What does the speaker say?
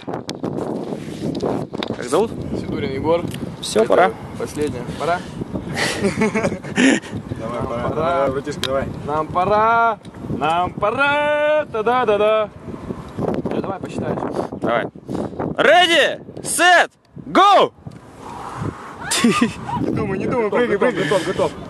Как зовут? Сидурин Егор. Все, пора. Последняя. Пора? Давай, пора. Братишка, давай. Нам пора. Нам пора. Та-да-да-да. Давай посчитаешь. Давай. Ready, set, go! Не думай, прыгай, готов.